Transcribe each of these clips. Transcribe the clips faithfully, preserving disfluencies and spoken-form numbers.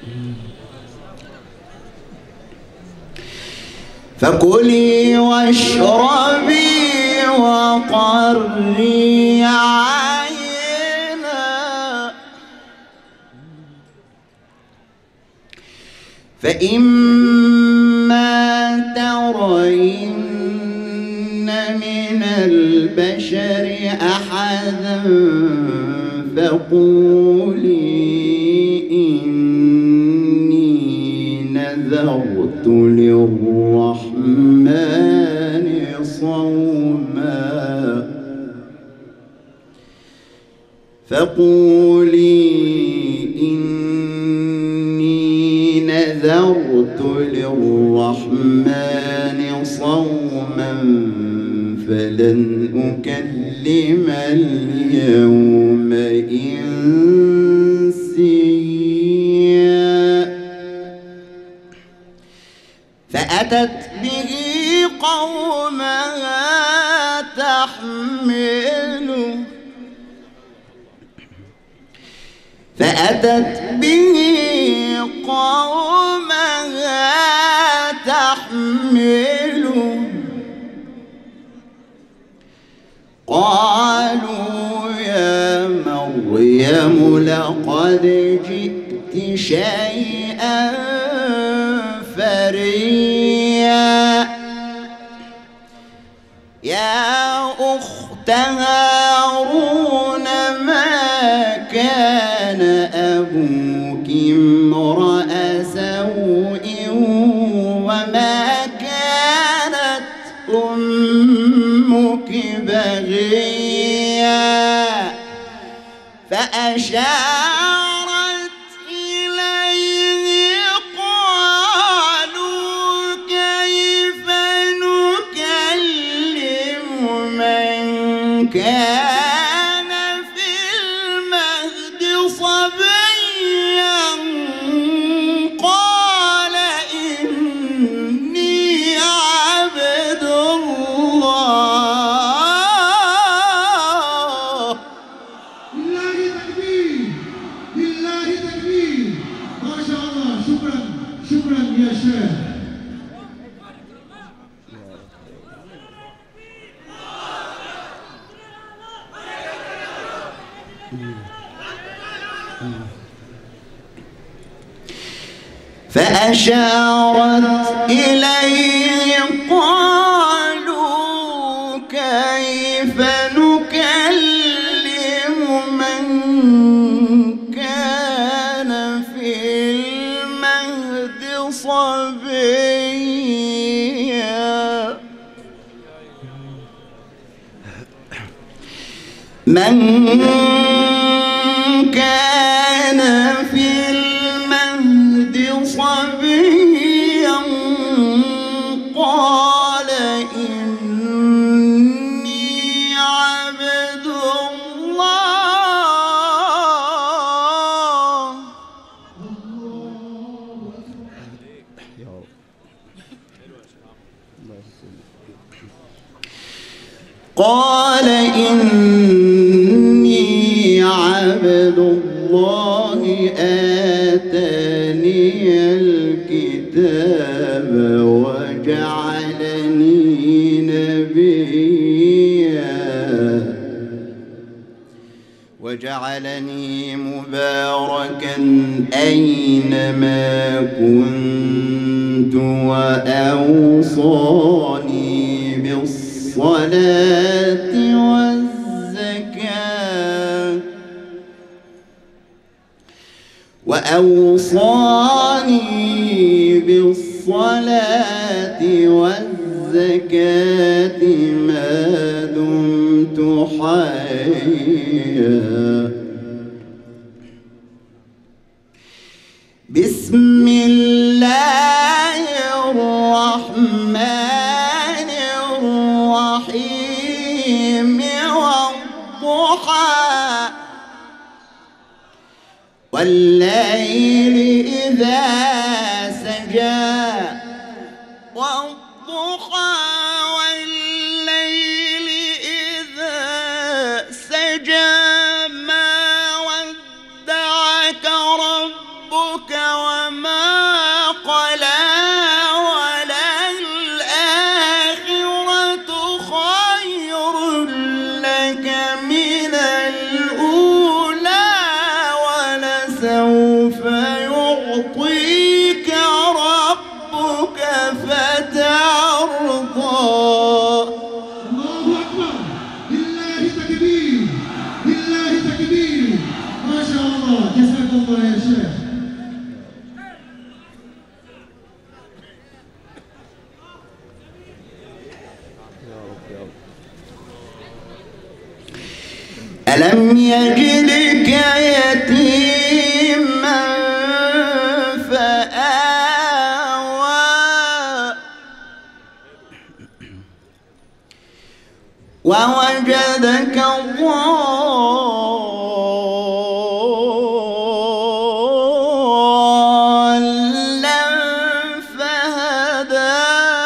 فكلي واشربي وقري عينا فإما ترين من البشر أحدا فقولي إني نذرت للرحمن صوما فقولي إني نذرت للرحمن صوما فلن أكلم اليوم إنسيا فأتت به قومها تحمله فأتت به قومها تحمله قالوا يا مريم لقد جئت شيئا فريا يا أخت هارون ما كان أبوك امرأ سوء وما كانت أمك بغيا فأشارت إليه قالوا كيف نكلم من كان في المهد صبيا قال إني عبد الله. لله تكبير لله تكبير ما شاء الله. شكرا شكرا يا شيخ. فأشارت إليه قالوا كيف نكلم من كان في المهد صبيا من كان في المهد صبيا قال إني عبد الله. قال إني عبد الله آتاني الكتاب وجعلني نبيا وجعلني مباركا أينما كنت وأوصاني بالصلاة والزكاة وأوصاني بالصلاة والزكاة ما دمت حيا. بسم الله الرحمن الرحيم والضحى والليل إذا سجى والضحى والليل إذا سجى ما ودعك ربك ربك وما قلى وللآخرة خير لك من الأولى ولسوف يعطيك ربك فترضى. الله أكبر، لله تكبير، لله تكبير، ما شاء الله، جزاك الله يا شيخ. ألم يجدك يتيما فآوى ووجدك ضالا فهدى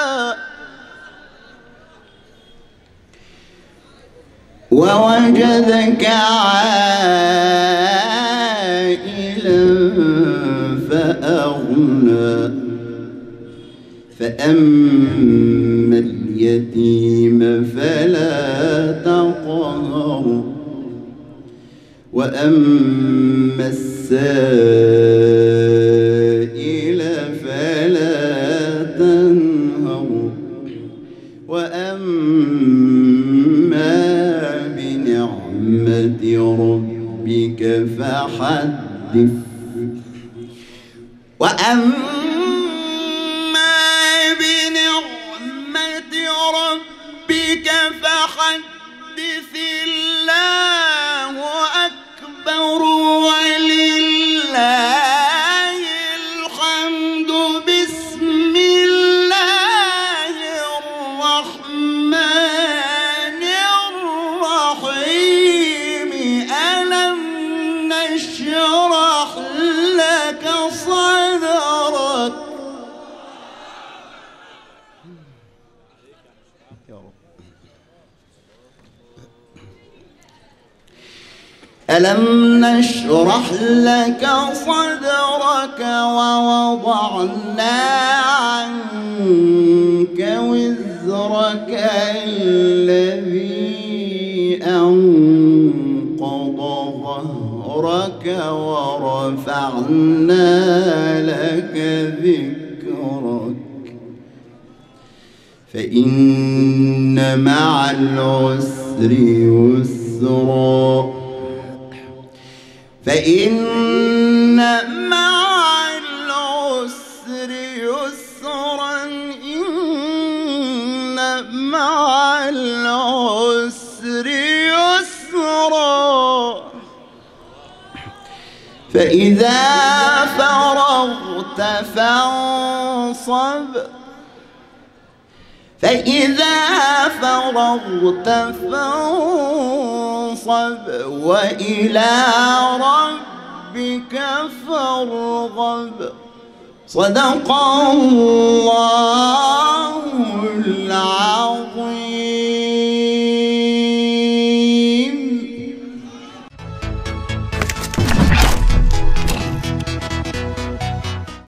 ووجدك عائلا فأغنى فأما اليتيم فلا تقهر وأما السائل فلا تنهر وأما بنعمة ربك فحدث وأما بنعمة ربك فحدث الله أكبر ولله الحمد. بسم الله الرحمن الرحيم. ألم نشرح لك صدرك. ألم نشرح لك صدرك ووضعنا عنك وزرك الذي أنقض ظهرك ورفعنا لك ذكرك فإن مع العسر يسرا فإن مع العسر يسرا إن مع العسر يسرا فإذا فرغت فانصب فإذا فرغت فانصب وإلى ربك فارغب. صدق الله